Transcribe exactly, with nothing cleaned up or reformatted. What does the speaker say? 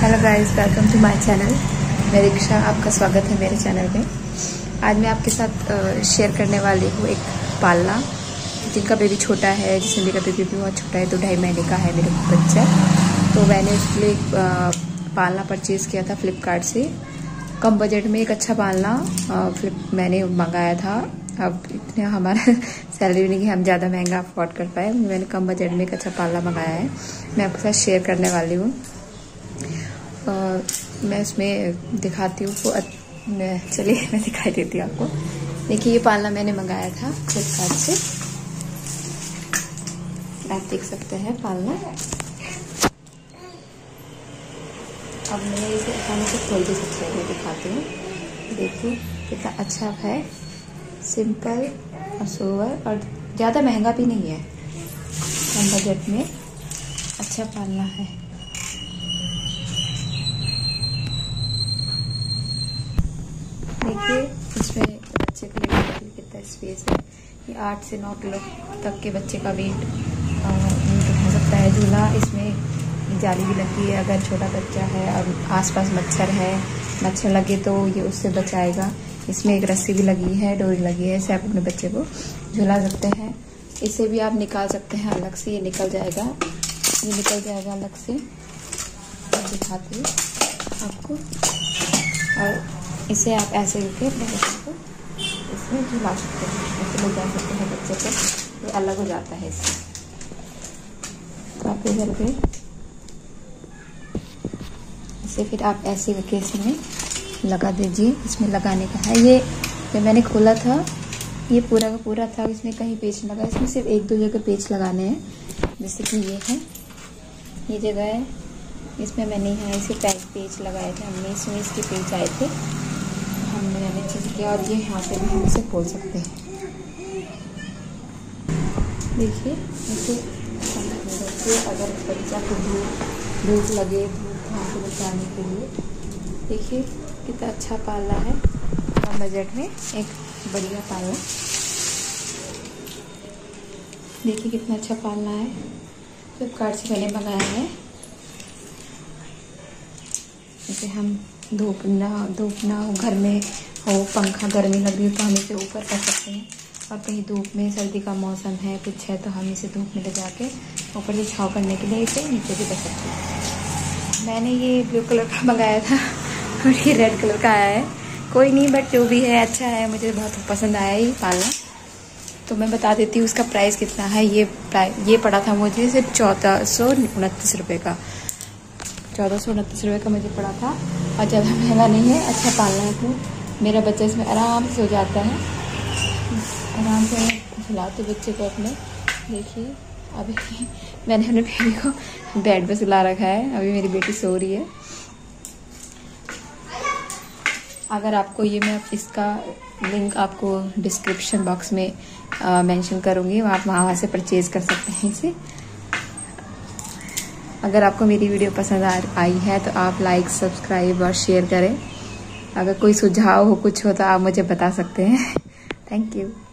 Hello guys, welcome to my channel. मैं रिक्शा, आपका स्वागत है मेरे चैनल में। आज मैं आपके साथ शेयर करने वाली हूँ एक पालना जिनका बेबी छोटा है, जिसमें मेरा बेबी भी बहुत छोटा है, दो ढाई महीने का है मेरा बच्चा। तो मैंने उसके लिए पालना परचेज़ किया था फ्लिपकार्ट से। कम बजट में एक अच्छा पालना फ्लिप मैंने मंगाया था। अब इतने हमारा सैलरी नहीं कि हम ज़्यादा महंगा अफोर्ड कर पाए, मैंने कम बजट में एक अच्छा पालना मंगाया है। मैं आपके साथ शेयर करने वाली हूँ। और मैं इसमें दिखाती हूँ को चलिए मैं दिखाई देती हूँ आपको। देखिए, ये पालना मैंने मंगाया था फ्लिपकार्ट से। आप देख सकते हैं पालना। अब मैं इसे उठाने से खोल भी सकते हैं, दिखाती हूँ। देखिए कितना अच्छा है, सिंपल और सोवर, और ज़्यादा महंगा भी नहीं है, कम बजट में अच्छा पालना है। देखिए इसमें बच्चे के लिए कितना स्पेस है। ये आठ से नौ किलो तक के बच्चे का वेट वेट उठा सकता है। झूला इसमें जाली भी लगी है, अगर छोटा बच्चा है और आसपास मच्छर है, मच्छर लगे तो ये उससे बचाएगा। इसमें एक रस्सी भी लगी है, डोरी लगी है, इससे आप अपने बच्चे को झुला सकते हैं। इसे भी आप निकाल सकते हैं अलग से, ये निकल जाएगा, ये निकल जाएगा अलग से। दिखाती हूँ आपको। और इसे आप ऐसे करके अपने बच्चे को इसमें झुला सकते हैं, ऐसे ले जा सकते हैं बच्चे को, ये अलग हो जाता है इससे। तो आप इधर पे इसे फिर आप ऐसे करके इसमें लगा दीजिए। इसमें लगाने का है, ये जब मैंने खोला था ये पूरा का पूरा था, इसमें कहीं पेच लगा। इसमें सिर्फ एक दो जगह पेच लगाने हैं, जैसे कि ये है, ये जगह है, इसमें मैंने यहाँ ऐसे पैच पेच लगाए थे हमने, इसमें इसके पेच आए थे, हमने मैंने चीज़ किया। और ये यहाँ पे भी हम इसे खोल सकते हैं। देखिए इसे अगर बच्चा को धूप धूप लगे, धूप वहाँ से बचाने के लिए, देखिए कितना अच्छा पालना है, कम बजट में एक बढ़िया पालना। देखिए कितना अच्छा पालना है, फ्लिपकार्ट से मैंने मंगाया है। इसे हम धूप ना धूप ना हो, घर में हो, पंखा गर्मी लग रही हो तो हम इसे ऊपर कर सकते हैं। और कहीं धूप में, सर्दी का मौसम है, कुछ है, तो हम इसे धूप में ले जाके ऊपर से छाँव करने के लिए इसे नीचे भी कर सकते हैं। मैंने ये ब्लू कलर का मंगाया था और ये रेड कलर का आया है। कोई नहीं, बट जो भी है अच्छा है, मुझे बहुत पसंद आया ये पालना। तो मैं बता देती हूँ उसका प्राइस कितना है। ये प्राइस ये पड़ा था मुझे सिर्फ चौदह सौ उनतीस रुपये का चौदह सौ उनतीस रुपये का मुझे पड़ा था, और ज़्यादा महंगा नहीं है, अच्छा पालना है। तो मेरा बच्चा इसमें आराम से हो जाता है, आराम से झुलाते बच्चे को अपने। देखिए अभी मैंने अपने बेबी को बेड पे सुला रखा है, अभी मेरी बेटी सो रही है। अगर आपको ये, मैं इसका लिंक आपको डिस्क्रिप्शन बॉक्स में मेंशन करूँगी, आप वहाँ से परचेज़ कर सकते हैं इसे। अगर आपको मेरी वीडियो पसंद आई है तो आप लाइक, सब्सक्राइब और शेयर करें। अगर कोई सुझाव हो, कुछ हो, तो आप मुझे बता सकते हैं। Thank you.